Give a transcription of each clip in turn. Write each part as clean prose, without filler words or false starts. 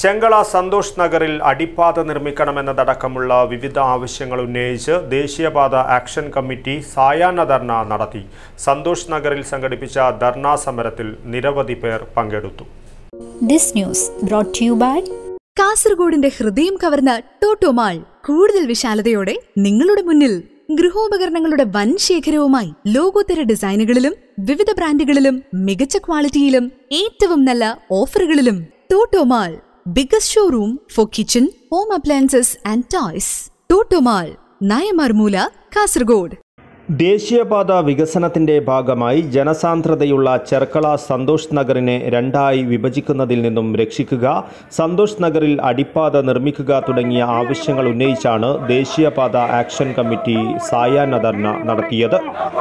ചെങ്കള സന്തോഷ് നഗറിൽ അടിപ്പാത നിർമ്മിക്കണമെന്നതടക്കമുള്ള വിവിധ ആവശ്യങ്ങൾ ഉന്നയിച്ച് ദേശീയപാത ആക്ഷൻ കമ്മിറ്റി സായാഹ്ന ധർണ നടത്തി. സന്തോഷ് നഗറിൽ സംഘടിപ്പിച്ച ധർണാ സമരത്തിൽ നിരവധി പേർ പങ്കെടുത്തു. This news brought to you by കാസർഗോഡിന്റെ ഹൃദയം കവർന്ന ടോട്ടോമാൾ കൂടുതൽ വിശാലതയോടെ നിങ്ങളുടെ മുന്നിൽ. ഗൃഹോപകരണങ്ങളുടെ വൻ ശേഖരവുമായി ലോകോത്തര ഡിസൈനുകളിലും വിവിധ ബ്രാൻഡുകളിലും മികച്ച ക്വാളിറ്റിയിലും ഏറ്റവും നല്ല ഓഫറുകളിലും ടോട്ടോമാൾ, biggest showroom for kitchen, home appliances and toys. ടോട്ടോമാൾ, നായമർമൂല, Kasaragod. ദേശീയപാത വികസനത്തിന്റെ ഭാഗമായി ജനസാന്ദ്രതയുള്ള ചെർക്കള സന്തോഷ് നഗറിനെ രണ്ടായി വിഭജിക്കുന്നതിൽ നിന്നും രക്ഷിക്കുക, സന്തോഷ് നഗറിൽ അടിപ്പാത നിർമ്മിക്കുക തുടങ്ങിയ ആവശ്യങ്ങൾ ഉന്നയിച്ചാണ് ദേശീയപാത ആക്ഷൻ കമ്മിറ്റി സായാഹ്ന ധർണ നടത്തിയത്.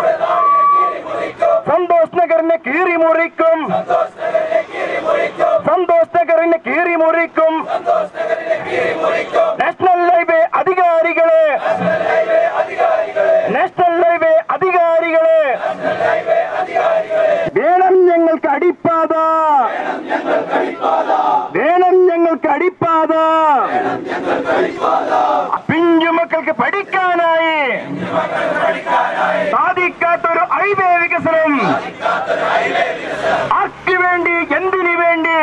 സന്തോഷ് നഗറിനെ കീറിമുറിക്കും, സന്തോഷ് നഗറിനെ കീറിമുറിക്കും. നാഷണൽ ഹൈവേ അധികാരികളെ, നാഷണൽ ഹൈവേ അധികാരികളെ, വേണം ഞങ്ങൾക്ക് അടിപ്പാത, വേണം ഞങ്ങൾക്ക് അടിപ്പാത. പിഞ്ചുമക്കൾക്ക് പഠിക്കാനായി സാധിക്കാത്തൊരു ഹൈവേ വികസനം ആർക്ക് വേണ്ടി, എന്തിനു വേണ്ടി?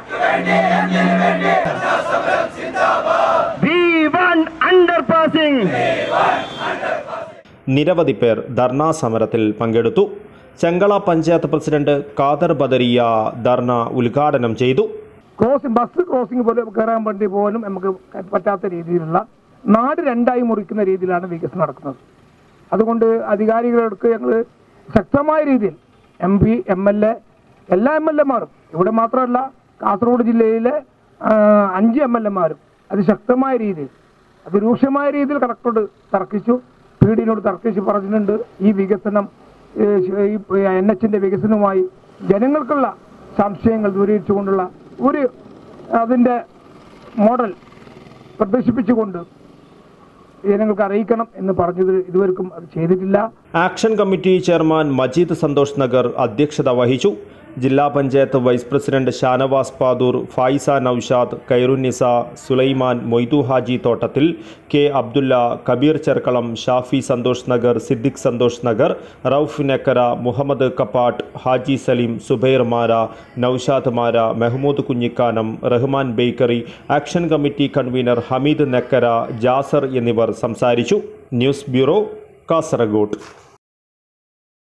നിരവധി പേർ ധർണാ സമരത്തിൽ പങ്കെടുത്തു. ചെങ്കള പഞ്ചായത്ത് പ്രസിഡന്റ് ഖാദർ ബദരിയ ധർണ ഉദ്ഘാടനം ചെയ്തു. ബസ് ക്രോസിംഗ് പോലും കയറാൻ വേണ്ടി പോലും നമുക്ക് പറ്റാത്ത രീതിയിലുള്ള നാട് രണ്ടായി മുറിക്കുന്ന രീതിയിലാണ് വികസനം നടക്കുന്നത്. അതുകൊണ്ട് അധികാരികളെടുക്ക് ഞങ്ങൾ ശക്തമായ രീതിയിൽ MP, MLA, എല്ലാ MLA മാരും, ഇവിടെ മാത്രമല്ല കാസർഗോഡ് ജില്ലയിലെ 5 MLA മാരും അതിശക്തമായ രീതിയിൽ, അതിരൂക്ഷമായ രീതിയിൽ കളക്ടറോട് തർക്കിച്ചു, PDയോട് തർക്കിച്ച് പറഞ്ഞിട്ടുണ്ട്. ഈ വികസനം, ഈ NHന്റെ വികസനവുമായി ജനങ്ങൾക്കുള്ള സംശയങ്ങൾ ദൂരീകരിച്ചുകൊണ്ടുള്ള ഒരു അതിൻ്റെ മോഡൽ പ്രദർശിപ്പിച്ചുകൊണ്ട് ജനങ്ങൾക്ക് അറിയിക്കണം എന്ന് പറഞ്ഞത് ഇതുവരെക്കും അത് ചെയ്തിട്ടില്ല. Action committee chairman Majeed Santhosh Nagar അധ്യക്ഷത വഹിച്ചു. ജില്ലാ panchayat vice president Shanavas Padoor, Faisa Naushad, Khairunnisa, Sulaiman, Moidu Haji Thottathil, K. Abdulla, Kabeer Cherkalam, Shafi Santhosh Nagar, Siddique Santhosh Nagar, Rauf Nekkara, Muhammad Kappattu, Haji Saleem, Subair Mara, Naushad Mara, Mehmood Kunhikanam, Rahman bakery, action committee convener Hameed Nekkara, Jasar എന്നിവർ സംസാരിച്ചു. News bureau, Kasaragod.